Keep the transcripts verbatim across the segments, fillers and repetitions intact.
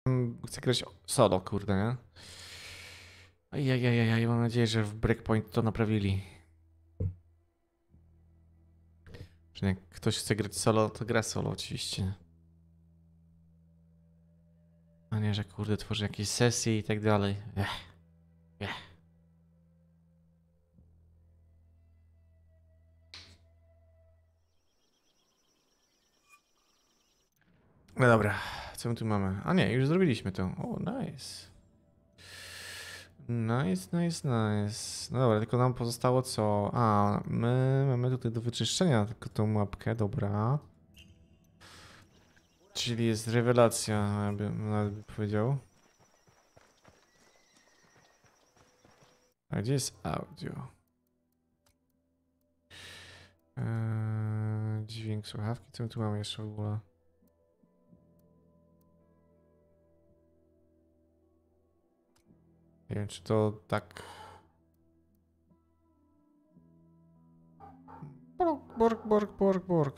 Chcę grać solo, kurde, nie? Ajajajaj, mam nadzieję, że w Breakpoint to naprawili. Że jak ktoś chce grać solo, to gra solo oczywiście. A nie, że kurde, tworzy jakieś sesje i tak dalej. Ech, ech. No dobra, co my tu mamy? A nie, już zrobiliśmy to. O, nice. Nice, nice, nice. No dobra, tylko nam pozostało co? A, my mamy tutaj do wyczyszczenia tylko tą mapkę, dobra. Czyli jest rewelacja, ja bym nawet by powiedział. A gdzie jest audio? Eee, dźwięk słuchawki, co my tu mamy jeszcze w ogóle? Nie wiem, czy to tak... Borg, borg, borg, borg, borg.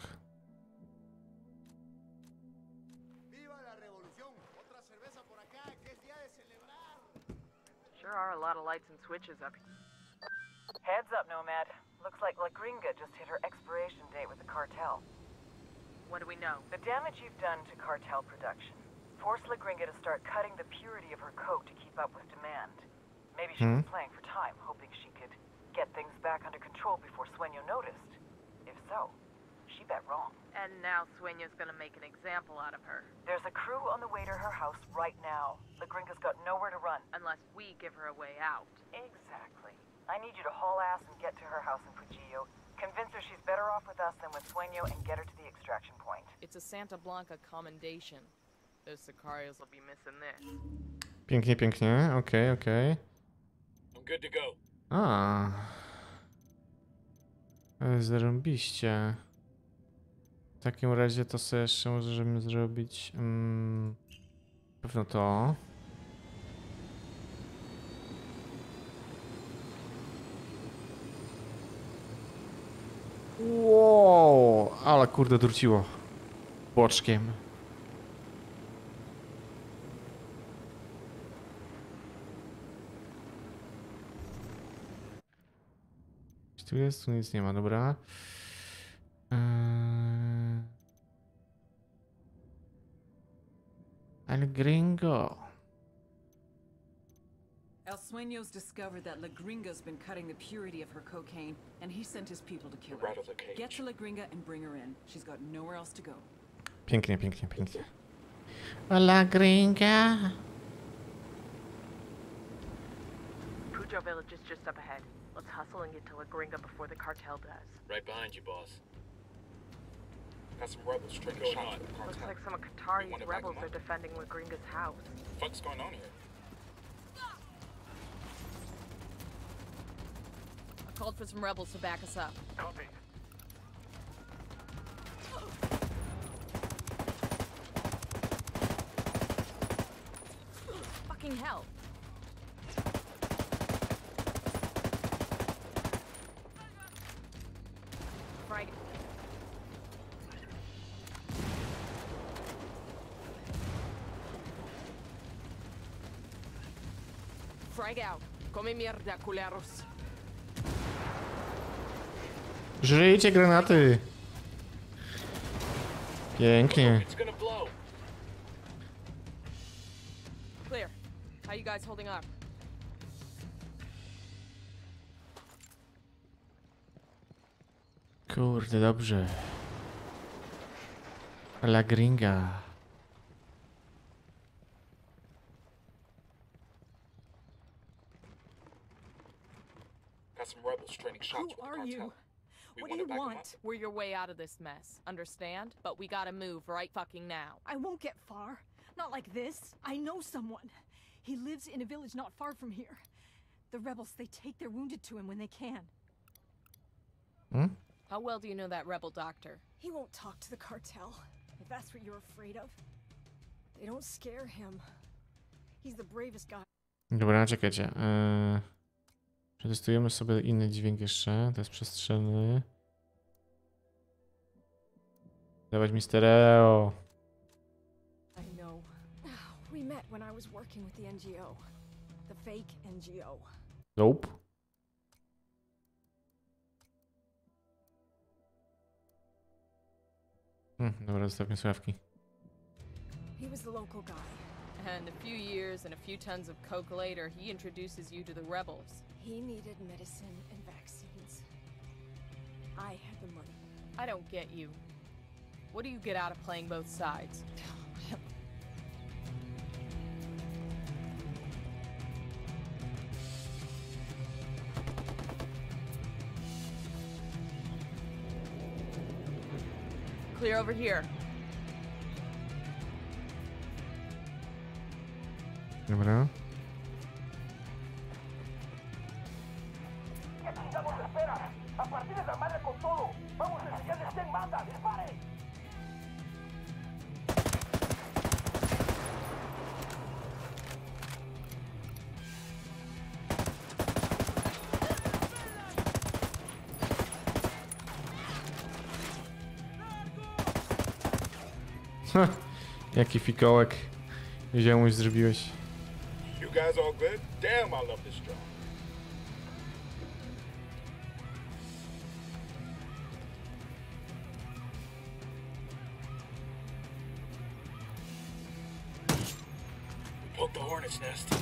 Sure are a lot of lights and switches up here. Heads up, Nomad. Looks like La Gringa just hit her expiration date with the cartel. What do we know? The damage you've done to cartel production forced La Gringa to start cutting the purity of her coke to keep up with demand. Maybe she Hmm. was playing for time, hoping she could get things back under control before Sueño noticed. If so, she bet wrong. And now Sueño's gonna make an example out of her. There's a crew on the way to her house right now. La Gringa's got nowhere to run. Unless we give her a way out. Exactly. I need you to haul ass and get to her house in Fujillo. Convince her she's better off with us than with Sueño and get her to the extraction point. It's a Santa Blanca commendation. Those Sicarios will be missing this. Pięknie, pięknie, okej, okay, okej. Okay. I'm good to go. A. Zarąbiście. W takim razie to sobie jeszcze możemy zrobić... Um, pewno to. Wow, ale kurde druciło. Boczkiem. Tu jest, tu nic nie ma, dobra. Eee... El Gringo. El Sueño's discovered that La Gringa's been cutting the purity of her cocaine, and he sent his people to kill You're her. out of the cage. Get to La Gringa and bring her in. She's got nowhere else to go. Pięknie, pięknie, pięknie. La Gringa. Pujo village is just up ahead. Let's hustle and get to La Gringa before the cartel does. Right behind you, boss. Got some rebels trying to shot the cartel. Looks like some of You Qatari's wanna back rebels them are up? defending La Gringa's house. What the fuck's going on here? I called for some rebels to back us up. Copy. Fucking hell. Frag. Frag out. Come mierda, culeros. Żyjcie granaty. Pięknie. It's gonna blow. Clear. How you guys holding up? Kurde, dobrze. La Gringa. Got some rebels trading shots Who with the are cartel. you? We What do wanna you back 'em want? up. We're your way out of this mess. Understand? But we gotta move right fucking now. I won't get far. Not like this. I know someone. He lives in a village not far from here. The rebels, they take their wounded to him when they can. Hmm? How well do you know that rebel doctor? He won't talk to the cartel, if that's what you're afraid of. They don't scare him. He's the bravest guy. Dobra, czekajcie. Eee, przetestujemy sobie inny dźwięk jeszcze. To jest przestrzenny. Dawać mi stereo. I know. We met met when I was working with the N G O. The fake N G O. Nope. Hmm, dobra, zostawmy słuchawki. He was the local guy. And a few years and a few tons of coke later, he introduces you to the rebels. He needed medicine and vaccines. I had the money. I don't get you. What do you get out of playing both sides? Clear over here. Dobra. Jaki fikołek ziomuś zrobiłeś. You guys all good? Damn, I love this job. Poke the hornet's nest.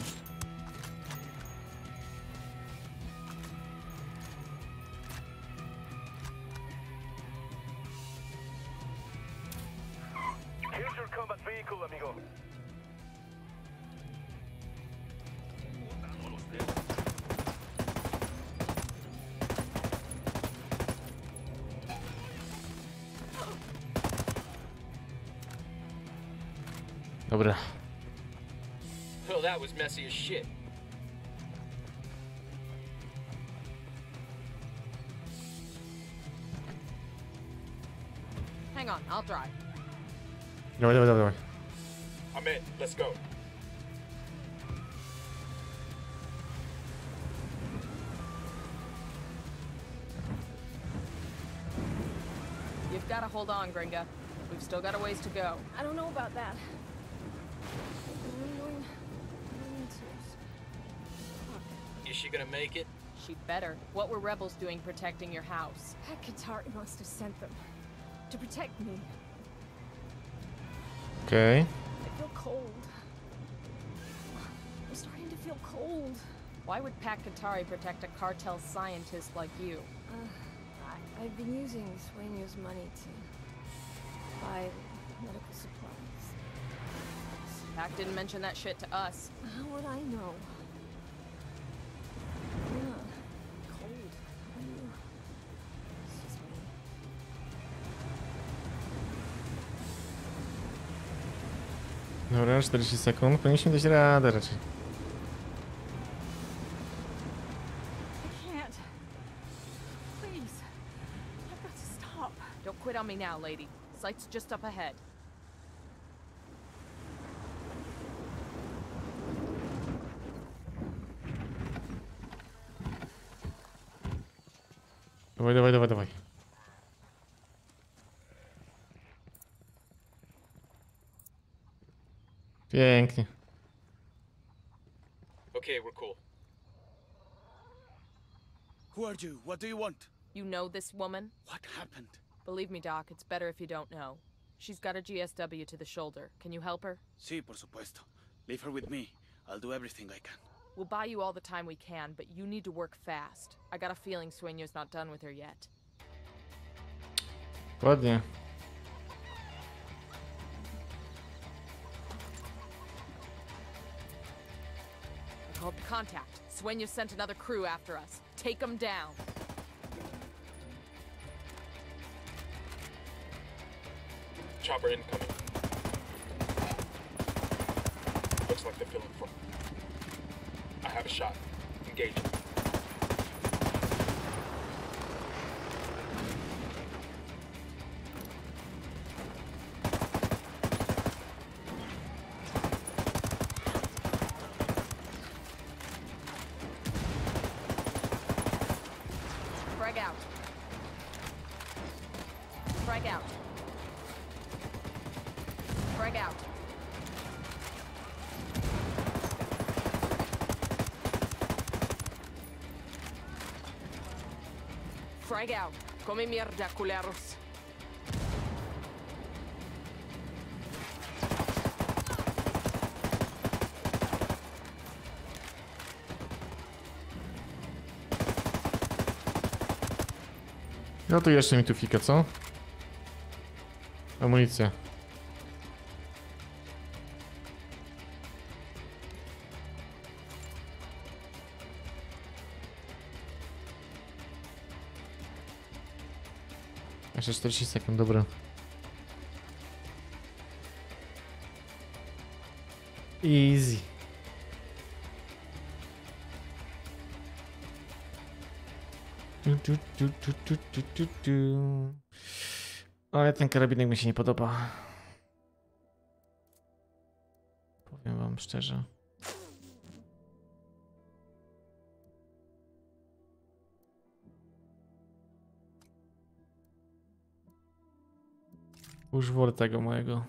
Here's your combat vehicle, amigo. Dobra. Oh, that was messy as shit. Hang on, I'll drive. Dawaj, dawaj, dawaj. I'm in. Let's go. You've got to hold on, Gringa. We've still got a ways to go. I don't know about that. I'm going, I'm going to... Is she gonna make it? She better. What were rebels doing protecting your house? Pat Katari must have sent them. To protect me. Okej. I feel cold. I'm starting to feel cold. Why would Pat Katari protect a cartel scientist like you? Uh, I, I've been using Sueño's money to buy medical supplies. Pac didn't mention that shit to us. How would I know? Yeah, cold. How are you? It's just me. Dobra, czterdzieści sekund. Powinniśmy dać radę raczej. I can't. Please. I've got to stop. Don't quit on me now, lady. Sight's just up ahead. Dawaj, dawaj, dawaj, dawaj. Pięknie. Okay, we're cool. Who are you? What do you want? You know this woman? What happened? Believe me, Doc, it's better if you don't know. She's got a G S W to the shoulder. Can you help her? Sí, por supuesto. Leave her with me. I'll do everything I can. We'll buy you all the time we can, but you need to work fast. I got a feeling Sueño's not done with her yet. Ładnie. I called the contact. Sueño sent another crew after us. Take them down. Chopper incoming. Looks like they're feeling from. I have a shot. Engage it. Frag out. Frag out. Frag out. Frag out. Come mierda, culeros. No to jeszcze mi tu fika, co? Amunicja. Jeszcze czterdzieści sekund, dobra. Easy. Tu, tu, tu, tu, tu, tu, tu, tu. Ale ten karabinek mi się nie podoba. Powiem wam szczerze. Już wolę tego mojego.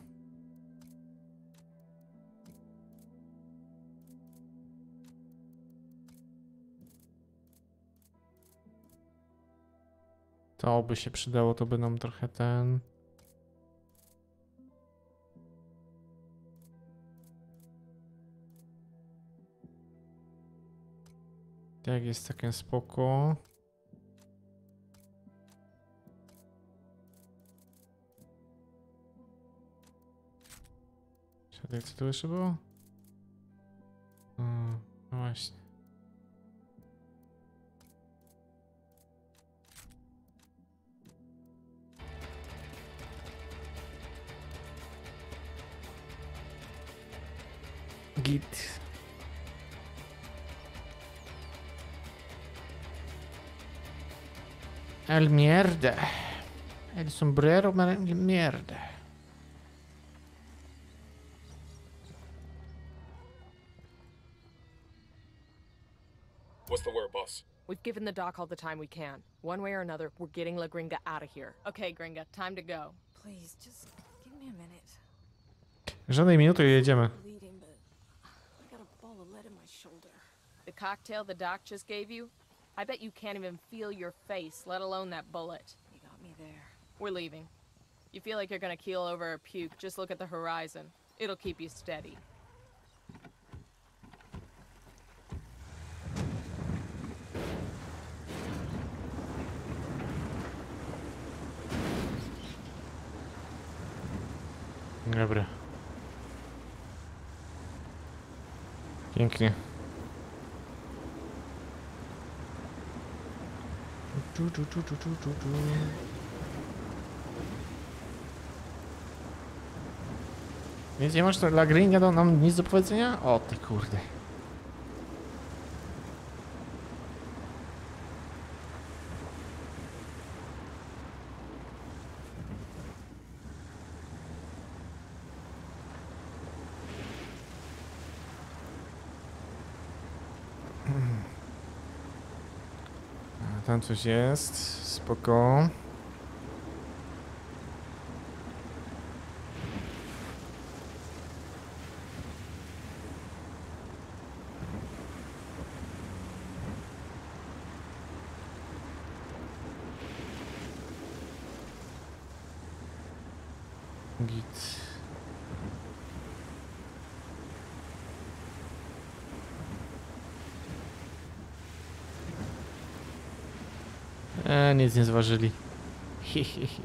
To by się przydało, to by nam trochę ten... Tak, jest takie spoko. Czekaj, co tu jeszcze było? Hmm, no właśnie. Git. El mierda. El sombrero mierda. What's the word, boss? We've given the doc all the time we can. One way or another, we're getting La Gringa out of here. Okay, Gringa, time to go. Please, just give me a minute. Żadnej minuty i jedziemy. Bleeding, but I got a ball of lead in my shoulder. The cocktail the doc just gave you? I bet you can't even feel your face, let alone that bullet. You got me there. We're leaving. You feel like you're gonna keel over or puke, just look at the horizon. It'll keep you steady. Dobra. Pięknie. Tu, tu, tu, tu, tu, tu, tu. Więc nie masz to dla gry, nie da nam nic do powiedzenia? O ty kurde. Tam coś jest, spoko. Git. E, nic nie zważyli. Hihihi.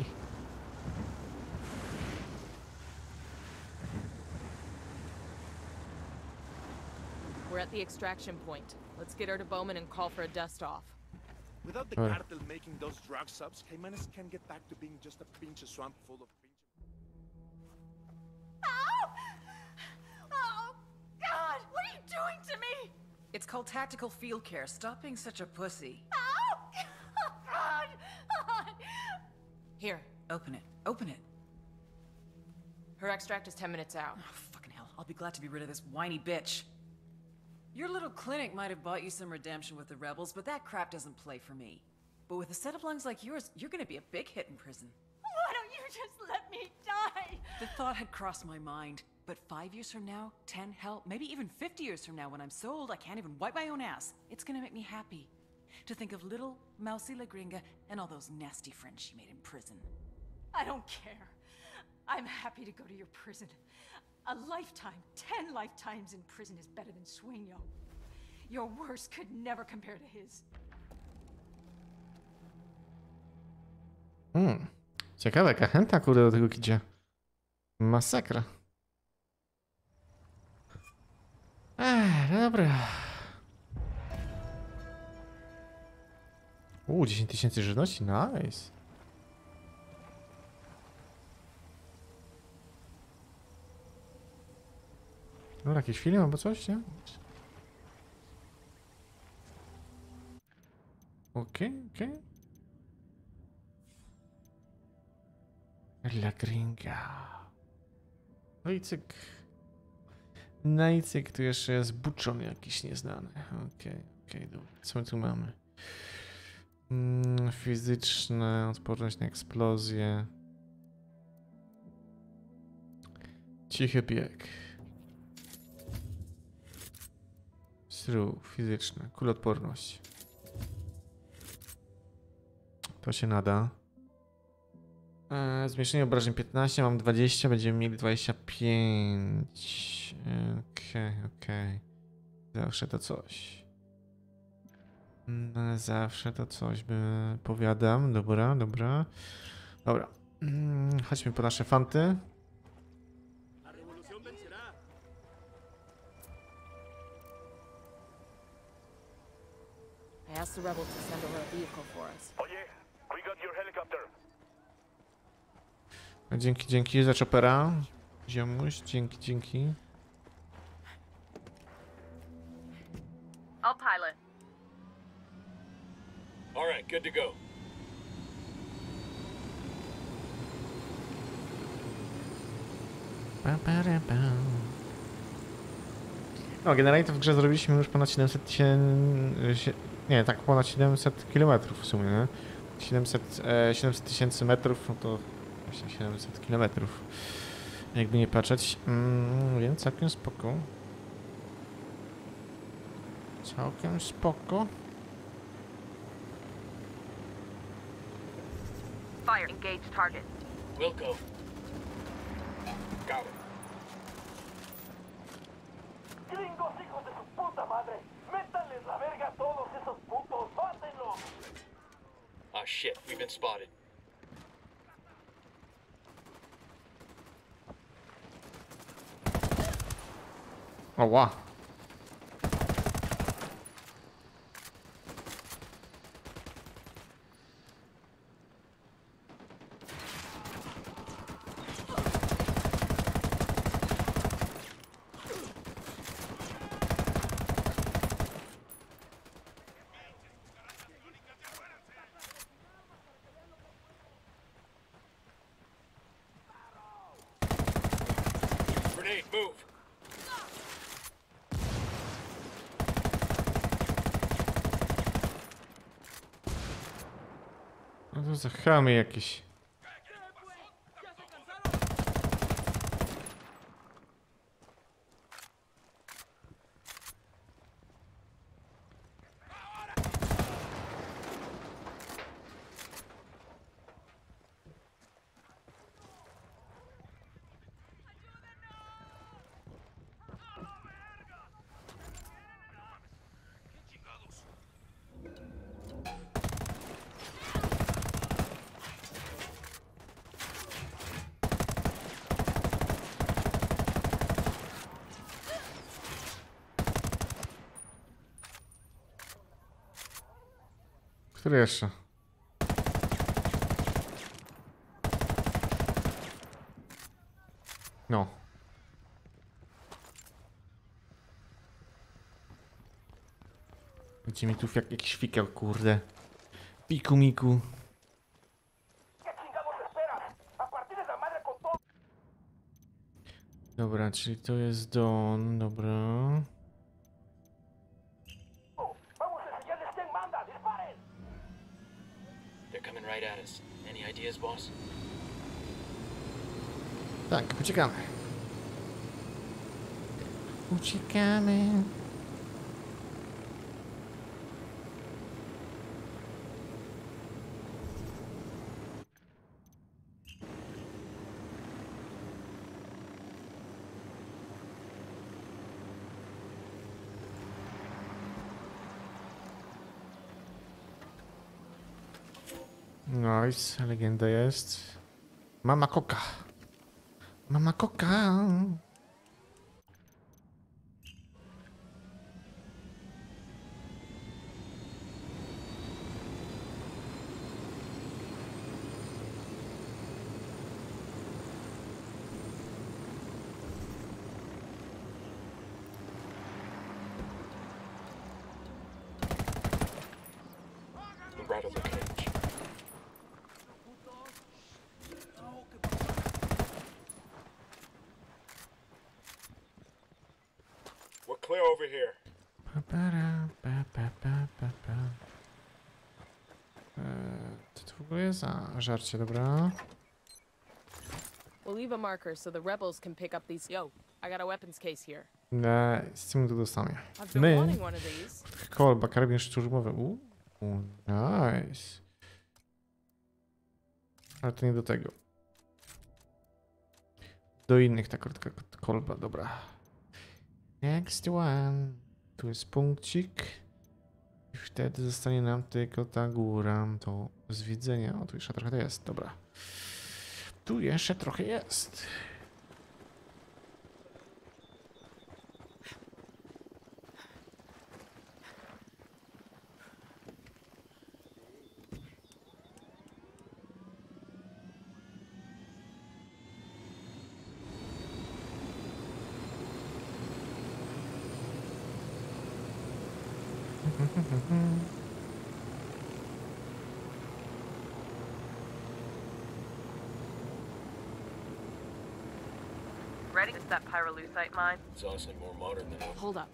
We're at the extraction point. Let's get her to Bowman and call for a dust-off. Without the Right. cartel making those drug subs, Jimenez can get back to being just a pinch of swamp full of pinch. Ow! Oh, God! What are you doing to me? It's called tactical field care. Stop being such a pussy. Ow! Oh, God! God! Here, open it. Open it. Her extract is ten minutes out. Oh, fucking hell. I'll be glad to be rid of this whiny bitch. Your little clinic might have bought you some redemption with the rebels, but that crap doesn't play for me. But with a set of lungs like yours, you're gonna be a big hit in prison. Why don't you just let me die? The thought had crossed my mind, but five years from now, ten, hell, maybe even fifty years from now, when I'm so old I can't even wipe my own ass, it's gonna make me happy. to think of little mousy La Gringa and all those nasty friends she made in prison. I don't care. I'm happy to go to your prison. A lifetime, ten lifetimes in prison is better than Sueño. Your worst could never compare to his. Hmm. Ciekawe, jaka chęta kurde do tego idzie. Masakra. Ech, dobra. Uuu, dziesięć tysięcy żywności, nice. Dobra, jakiś film albo coś, nie? Okej, okay, okej. Okay. La Gringa. No i cyk. No i cyk, tu jeszcze jest buczon jakiś nieznany. Okej, okay, okej, okay, dobra. Co my tu mamy? Mm, fizyczne, odporność na eksplozję. Cichy bieg. Stru, fizyczne, kuloodporność. To się nada. Eee, zmniejszenie obrażeń piętnaście, mam dwadzieścia, będziemy mieli dwadzieścia pięć. Okej, okay, okej. Okay. Zawsze to coś. No, zawsze to coś by powiadam. Dobra, dobra. Dobra. Hmm, chodźmy po nasze fanty. I asked the rebels to send over a vehicle for us. Oye, we got your helicopter. Dzięki, dzięki za chopera. Ziomuś, dzięki, dzięki. I'll pilot. All right, good to go. Pa, pa, ra, pa. No, generalnie to w grze zrobiliśmy już ponad siedemset tysięcy... Nie, tak ponad siedemset kilometrów w sumie, nie? siedemset, e, siedemset tysięcy metrów, no to właśnie siedemset kilometrów. Jakby nie patrzeć. Mm, więc całkiem spoko. Całkiem spoko. Fire, engage target. Wilco. Got it. Gringos, hijos de su puta madre. Métanles la verga a todos esos putos. ¡Mátenlos! Ah, shit, we've been spotted. O, wow. Grenade, move! No to za chamy jakieś. Który jeszcze? No. Będzie mi tu jak jakiś fikel, kurde. Piku miku. Dobra, czyli to jest Don, dobra. They're coming right at us. Any ideas, boss? Tak, uciekamy. Uciekamy. Nice, legenda jest. Mama Koka. Mama Koka. Right of the cage. We're clear over here. Pa-para, pa-pa-pa-pa-pa. Eee, co to w ogóle jest? A, żarcie, dobra. We'll leave a marker so the rebels can pick up these. Yo, I got a weapons case here. Eee, z czym to dostanie? I've been My. wanting one of these. Kolba, karabin szturmowy. Uuu, nice. Ale to nie do tego. Do innych ta krótka kolba, dobra. Next one. Tu jest punkcik. I wtedy zostanie nam tylko ta góra. To zwiedzenia. O, tu jeszcze trochę to jest, dobra. Tu jeszcze trochę jest. Ready? It's that pyrolusite mine. It's honestly more modern than I. Hold up.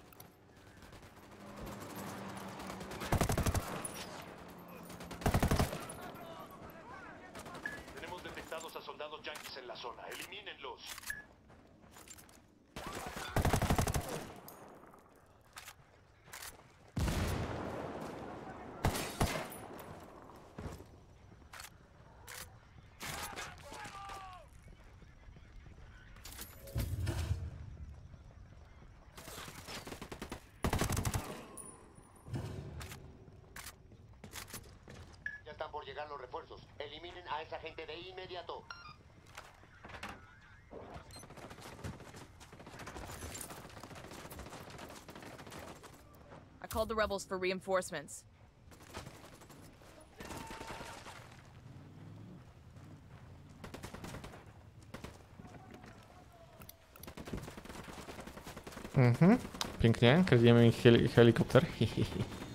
Tenemos detectados a soldados yanquis en la zona. Elimínenlos. Ya están por llegar los refuerzos. Eliminen a esa gente de inmediato. I called the rebels for reinforcements. Mhm. Pięknie. Kradniemy heli helikopter.